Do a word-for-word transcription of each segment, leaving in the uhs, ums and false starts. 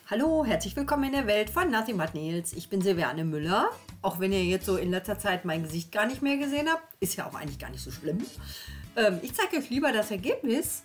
Hallo, herzlich willkommen in der Welt von Nothing But Nails. Ich bin Silviane Müller. Auch wenn ihr jetzt so in letzter Zeit mein Gesicht gar nicht mehr gesehen habt, ist ja auch eigentlich gar nicht so schlimm. Ähm, ich zeige euch lieber das Ergebnis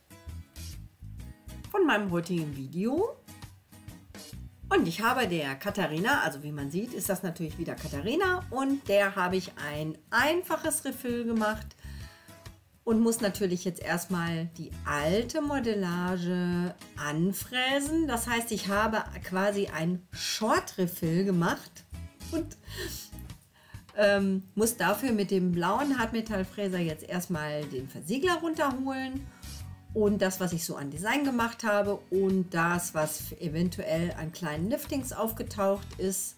von meinem heutigen Video. Und ich habe der Katharina, also wie man sieht, ist das natürlich wieder Katharina, und der habe ich ein einfaches Refill gemacht und muss natürlich jetzt erstmal die alte Modellage anfräsen. Das heißt, ich habe quasi ein Short Refill gemacht und ähm, muss dafür mit dem blauen Hartmetallfräser jetzt erstmal den Versiegler runterholen und das, was ich so an Design gemacht habe und das, was eventuell an kleinen Liftings aufgetaucht ist.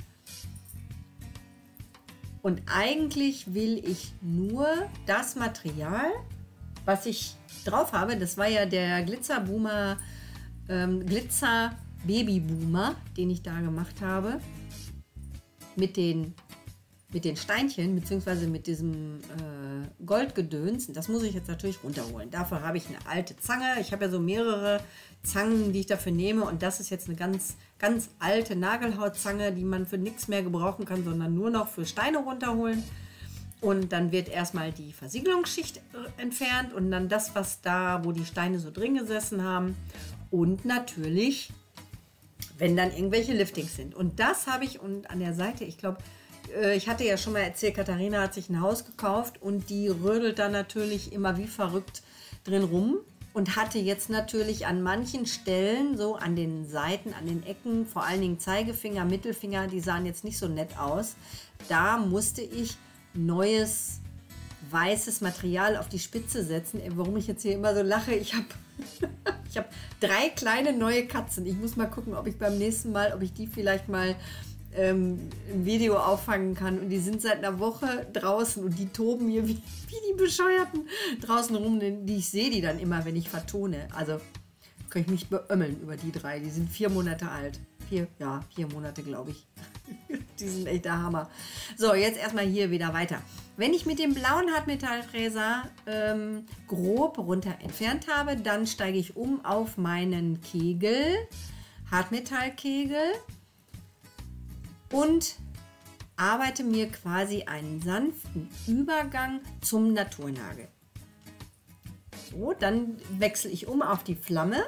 Und eigentlich will ich nur das Material, was ich drauf habe, das war ja der Glitzer Boomer, ähm, Glitzer Baby Boomer, den ich da gemacht habe, mit den, mit den Steinchen, beziehungsweise mit diesem äh, Goldgedöns. Das muss ich jetzt natürlich runterholen. Dafür habe ich eine alte Zange. Ich habe ja so mehrere Zangen, die ich dafür nehme, und das ist jetzt eine ganz, ganz alte Nagelhautzange, die man für nichts mehr gebrauchen kann, sondern nur noch für Steine runterholen. Und dann wird erstmal die Versiegelungsschicht entfernt und dann das, was da, wo die Steine so drin gesessen haben. Und natürlich, wenn dann irgendwelche Liftings sind. Und das habe ich, und an der Seite, ich glaube, ich hatte ja schon mal erzählt, Katharina hat sich ein Haus gekauft und die rödelt da natürlich immer wie verrückt drin rum. Und hatte jetzt natürlich an manchen Stellen, so an den Seiten, an den Ecken, vor allen Dingen Zeigefinger, Mittelfinger, die sahen jetzt nicht so nett aus. Da musste ich neues weißes Material auf die Spitze setzen. Warum ich jetzt hier immer so lache, ich habe ich hab drei kleine neue Katzen. Ich muss mal gucken, ob ich beim nächsten Mal, ob ich die vielleicht mal ähm, im Video auffangen kann. Und die sind seit einer Woche draußen und die toben hier wie, wie die Bescheuerten draußen rum. Die, ich sehe die dann immer, wenn ich vertone. Also kann ich mich beömmeln über die drei. Die sind vier Monate alt. Vier, ja, vier Monate, glaube ich. Die sind echt der Hammer. So, jetzt erstmal hier wieder weiter. Wenn ich mit dem blauen Hartmetallfräser ähm, grob runter entfernt habe, dann steige ich um auf meinen Kegel, Hartmetallkegel, und arbeite mir quasi einen sanften Übergang zum Naturnagel. So, dann wechsle ich um auf die Flamme.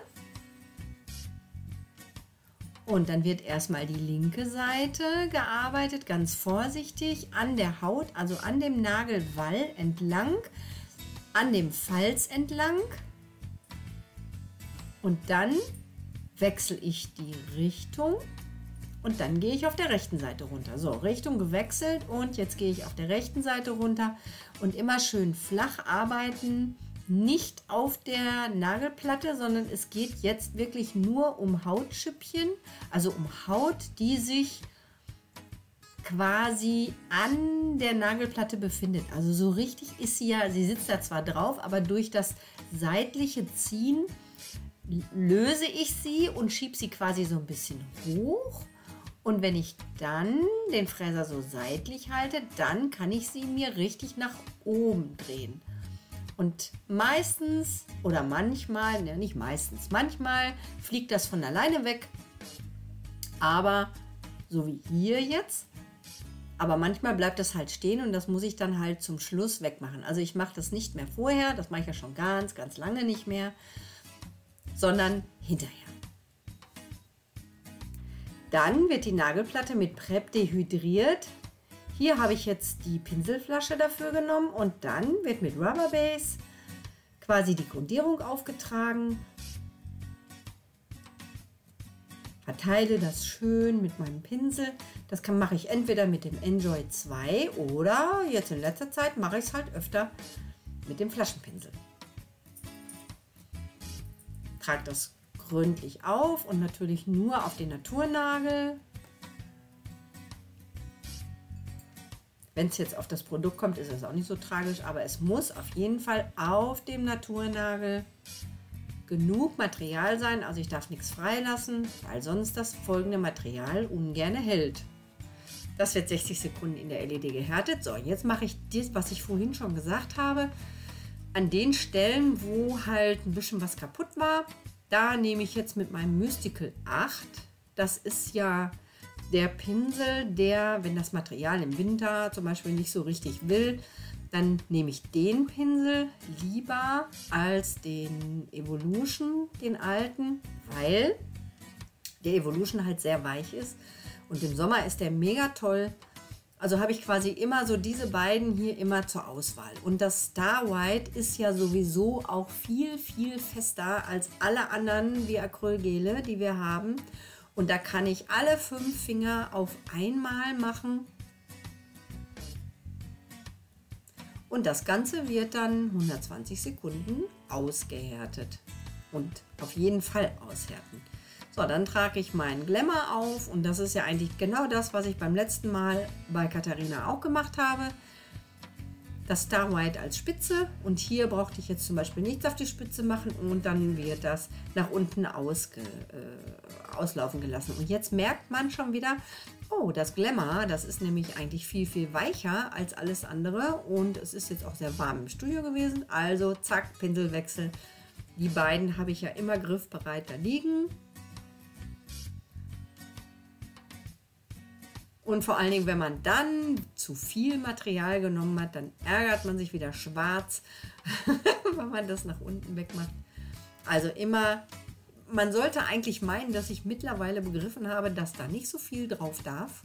Und dann wird erstmal die linke Seite gearbeitet, ganz vorsichtig an der Haut, also an dem Nagelwall entlang, an dem Falz entlang. Und dann wechsle ich die Richtung und dann gehe ich auf der rechten Seite runter. So, Richtung gewechselt und jetzt gehe ich auf der rechten Seite runter und immer schön flach arbeiten. Nicht auf der Nagelplatte, sondern es geht jetzt wirklich nur um Hautschüppchen, also um Haut, die sich quasi an der Nagelplatte befindet. Also so richtig ist sie ja, sie sitzt da zwar drauf, aber durch das seitliche Ziehen löse ich sie und schiebe sie quasi so ein bisschen hoch. Und wenn ich dann den Fräser so seitlich halte, dann kann ich sie mir richtig nach oben drehen. Und meistens oder manchmal, ne, nicht meistens, manchmal fliegt das von alleine weg, aber so wie hier jetzt, aber manchmal bleibt das halt stehen und das muss ich dann halt zum Schluss wegmachen. Also ich mache das nicht mehr vorher, das mache ich ja schon ganz, ganz lange nicht mehr, sondern hinterher. Dann wird die Nagelplatte mit Prep dehydriert. Hier habe ich jetzt die Pinselflasche dafür genommen und dann wird mit Rubber Base quasi die Grundierung aufgetragen. Verteile das schön mit meinem Pinsel. Das kann, mache ich entweder mit dem Enjoy zwei oder jetzt in letzter Zeit mache ich es halt öfter mit dem Flaschenpinsel. Trage das gründlich auf und natürlich nur auf den Naturnagel. Wenn es jetzt auf das Produkt kommt, ist es auch nicht so tragisch, aber es muss auf jeden Fall auf dem Naturnagel genug Material sein. Also ich darf nichts freilassen, weil sonst das folgende Material ungern hält. Das wird sechzig Sekunden in der L E D gehärtet. So, jetzt mache ich das, was ich vorhin schon gesagt habe. An den Stellen, wo halt ein bisschen was kaputt war, da nehme ich jetzt mit meinem Mystical acht Das ist ja der Pinsel, der, wenn das Material im Winter zum Beispiel nicht so richtig will, dann nehme ich den Pinsel lieber als den Evolution, den alten, weil der Evolution halt sehr weich ist. Und im Sommer ist der mega toll. Also habe ich quasi immer so diese beiden hier immer zur Auswahl. Und das Star White ist ja sowieso auch viel, viel fester als alle anderen wie Acrylgele, die wir haben. Und da kann ich alle fünf Finger auf einmal machen. Und das Ganze wird dann hundertzwanzig Sekunden ausgehärtet. Und auf jeden Fall aushärten. So, dann trage ich meinen Glamour auf und das ist ja eigentlich genau das, was ich beim letzten Mal bei Katharina auch gemacht habe. Das Star White als Spitze und hier brauchte ich jetzt zum Beispiel nichts auf die Spitze machen und dann wird das nach unten ausge, äh, auslaufen gelassen. Und jetzt merkt man schon wieder, oh, das Glamour, das ist nämlich eigentlich viel, viel weicher als alles andere und es ist jetzt auch sehr warm im Studio gewesen. Also zack, Pinselwechsel. Die beiden habe ich ja immer griffbereit da liegen. Und vor allen Dingen, wenn man dann zu viel Material genommen hat, dann ärgert man sich wieder schwarz, wenn man das nach unten wegmacht. Also immer, man sollte eigentlich meinen, dass ich mittlerweile begriffen habe, dass da nicht so viel drauf darf.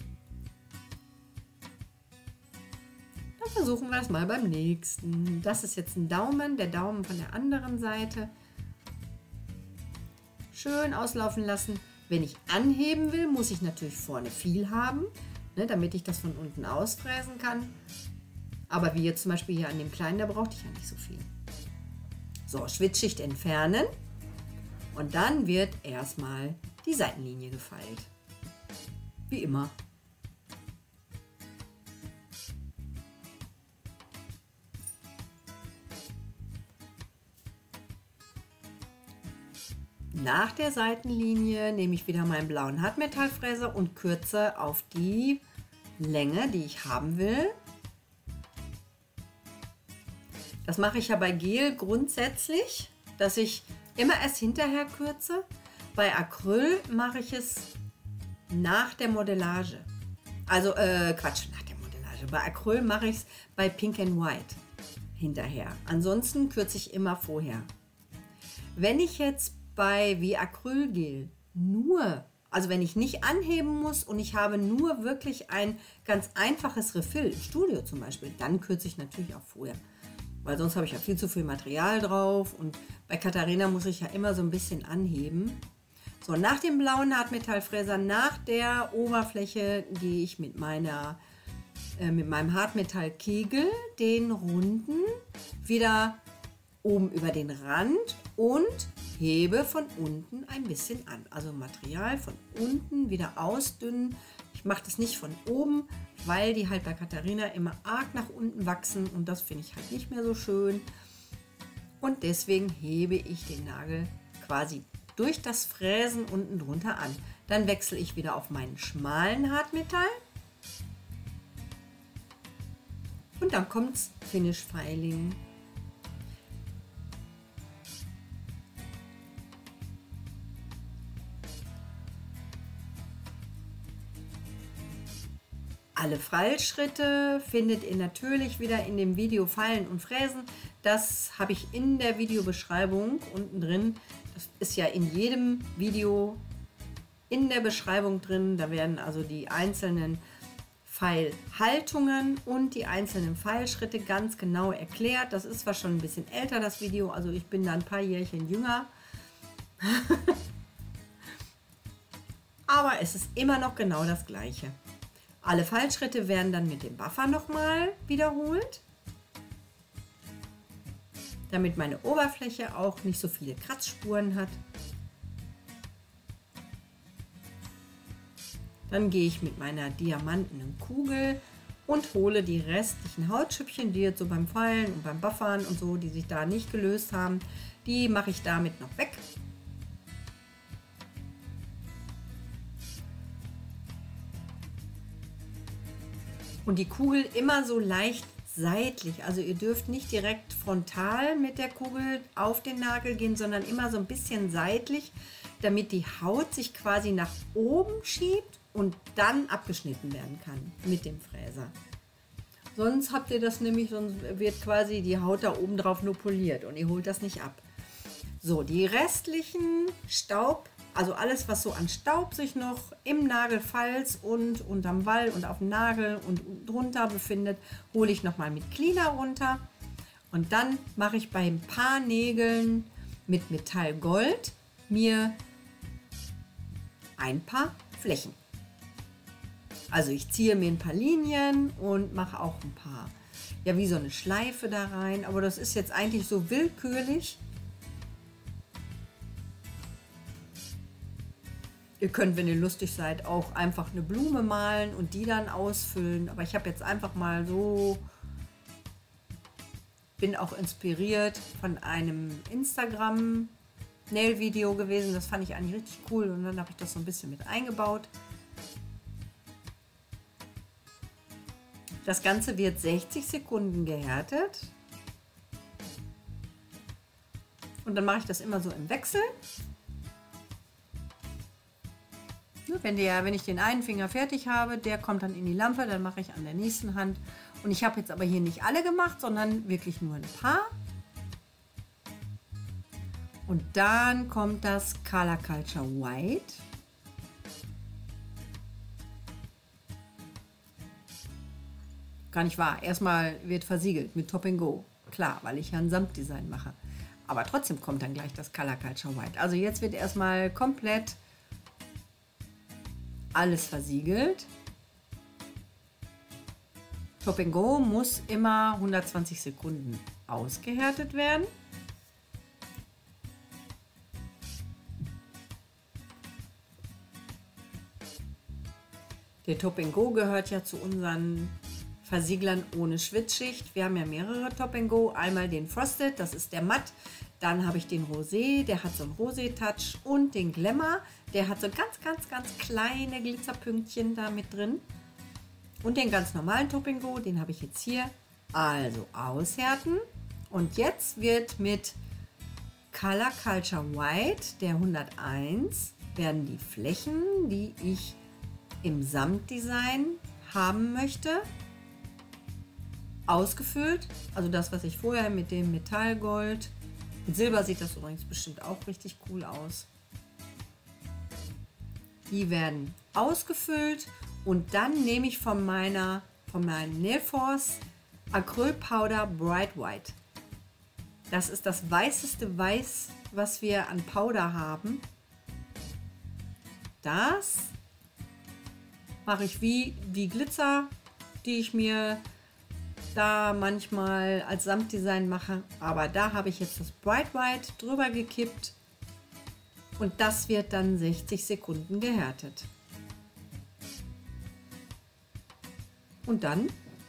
Dann versuchen wir es mal beim nächsten. Das ist jetzt ein Daumen, der Daumen von der anderen Seite. Schön auslaufen lassen. Wenn ich anheben will, muss ich natürlich vorne viel haben, ne, damit ich das von unten ausfräsen kann. Aber wie jetzt zum Beispiel hier an dem kleinen, da brauchte ich ja nicht so viel. So, Schwitzschicht entfernen und dann wird erstmal die Seitenlinie gefeilt. Wie immer. Nach der Seitenlinie nehme ich wieder meinen blauen Hartmetallfräser und kürze auf die Länge, die ich haben will. Das mache ich ja bei Gel grundsätzlich, dass ich immer erst hinterher kürze. Bei Acryl mache ich es nach der Modellage. Also, äh, Quatsch, nach der Modellage. Bei Acryl mache ich es bei Pink and White hinterher. Ansonsten kürze ich immer vorher. Wenn ich jetzt bei wie Acrylgel nur, also wenn ich nicht anheben muss und ich habe nur wirklich ein ganz einfaches Refill im Studio zum Beispiel, dann kürze ich natürlich auch vorher. Weil sonst habe ich ja viel zu viel Material drauf und bei Katharina muss ich ja immer so ein bisschen anheben. So, nach dem blauen Hartmetallfräser, nach der Oberfläche gehe ich mit meiner äh, mit meinem Hartmetallkegel den runden wieder oben über den Rand und hebe von unten ein bisschen an. Also Material von unten wieder ausdünnen. Ich mache das nicht von oben, weil die halt bei Katharina immer arg nach unten wachsen und das finde ich halt nicht mehr so schön. Und deswegen hebe ich den Nagel quasi durch das Fräsen unten drunter an. Dann wechsle ich wieder auf meinen schmalen Hartmetall. Und dann kommt's Finish Filing. Alle Fallschritte findet ihr natürlich wieder in dem Video Fallen und Fräsen. Das habe ich in der Videobeschreibung unten drin. Das ist ja in jedem Video in der Beschreibung drin. Da werden also die einzelnen Pfeilhaltungen und die einzelnen Pfeilschritte ganz genau erklärt. Das ist zwar schon ein bisschen älter, das Video, also ich bin da ein paar Jährchen jünger. Aber es ist immer noch genau das Gleiche. Alle Fallschritte werden dann mit dem Buffer nochmal wiederholt, damit meine Oberfläche auch nicht so viele Kratzspuren hat. Dann gehe ich mit meiner diamantenen Kugel und hole die restlichen Hautschüppchen, die jetzt so beim Fallen und beim Buffern und so, die sich da nicht gelöst haben, die mache ich damit noch weg. Und die Kugel immer so leicht seitlich, also ihr dürft nicht direkt frontal mit der Kugel auf den Nagel gehen, sondern immer so ein bisschen seitlich, damit die Haut sich quasi nach oben schiebt und dann abgeschnitten werden kann mit dem Fräser. Sonst habt ihr das nämlich, sonst wird quasi die Haut da oben drauf nur poliert und ihr holt das nicht ab. So, die restlichen Staub, also alles, was so an Staub sich noch im Nagelfalz und unterm Wall und auf dem Nagel und drunter befindet, hole ich nochmal mit Cleaner runter. Und dann mache ich bei ein paar Nägeln mit Metallgold mir ein paar Flächen. Also ich ziehe mir ein paar Linien und mache auch ein paar, ja, wie so eine Schleife da rein. Aber das ist jetzt eigentlich so willkürlich. Ihr könnt, wenn ihr lustig seid, auch einfach eine Blume malen und die dann ausfüllen. Aber ich habe jetzt einfach mal so, bin auch inspiriert von einem Instagram-Nail-Video gewesen. Das fand ich eigentlich richtig cool und dann habe ich das so ein bisschen mit eingebaut. Das Ganze wird sechzig Sekunden gehärtet. Und dann mache ich das immer so im Wechsel. Wenn, der, wenn ich den einen Finger fertig habe, der kommt dann in die Lampe, dann mache ich an der nächsten Hand. Und ich habe jetzt aber hier nicht alle gemacht, sondern wirklich nur ein paar. Und dann kommt das Color Culture White. Gar nicht wahr. Erstmal wird versiegelt mit Top and Go. Klar, weil ich ja ein Samtdesign mache. Aber trotzdem kommt dann gleich das Color Culture White. Also jetzt wird erstmal komplett alles versiegelt. Top and Go muss immer hundertzwanzig Sekunden ausgehärtet werden. Der Top and Go gehört ja zu unseren Versieglern ohne Schwitzschicht. Wir haben ja mehrere Top and Go. Einmal den Frosted, das ist der Matt. Dann habe ich den Rosé, der hat so einen Rosé-Touch. Und den Glamour, der hat so ganz, ganz, ganz kleine Glitzerpünktchen da mit drin. Und den ganz normalen Top and Go, den habe ich jetzt hier. Also aushärten. Und jetzt wird mit Color Culture White, der hunderteins, werden die Flächen, die ich im Samtdesign haben möchte, ausgefüllt. Also das, was ich vorher mit dem Metallgold, mit Silber sieht das übrigens bestimmt auch richtig cool aus. Die werden ausgefüllt und dann nehme ich von meiner, von meinem Nail Force Acryl Powder Bright White. Das ist das weißeste Weiß, was wir an Powder haben. Das mache ich wie die Glitzer, die ich mir da manchmal als Samtdesign mache. Aber da habe ich jetzt das Bright White drüber gekippt und das wird dann sechzig Sekunden gehärtet. Und dann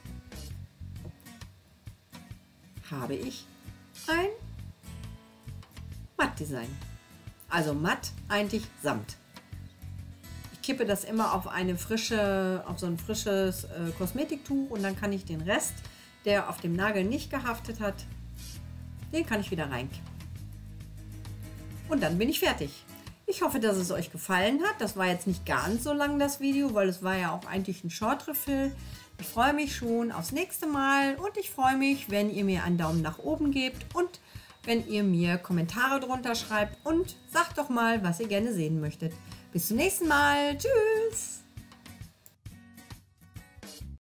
habe ich ein Matt-Design. Also matt, eigentlich Samt. Ich kippe das immer auf eine frische, auf so ein frisches äh, Kosmetiktuch und dann kann ich den Rest, der auf dem Nagel nicht gehaftet hat, den kann ich wieder reinkippen. Und dann bin ich fertig. Ich hoffe, dass es euch gefallen hat. Das war jetzt nicht ganz so lang, das Video, weil es war ja auch eigentlich ein Short-Refill. Ich freue mich schon aufs nächste Mal und ich freue mich, wenn ihr mir einen Daumen nach oben gebt und wenn ihr mir Kommentare drunter schreibt und sagt doch mal, was ihr gerne sehen möchtet. Bis zum nächsten Mal. Tschüss!